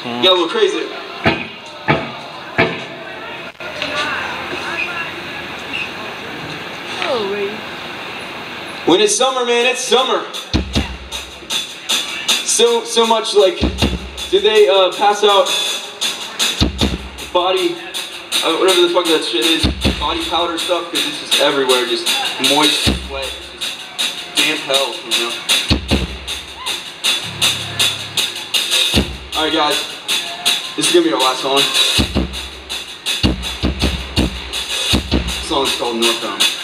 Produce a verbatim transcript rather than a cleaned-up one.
Got a little crazy. When it's summer, man, it's summer. So, so much like, did they uh, pass out body, uh, whatever the fuck that shit is, body powder stuff? Because it's just everywhere, just moist sweat, just damp hell, you know? Alright guys, this is gonna be our last song. This song's called Northbound.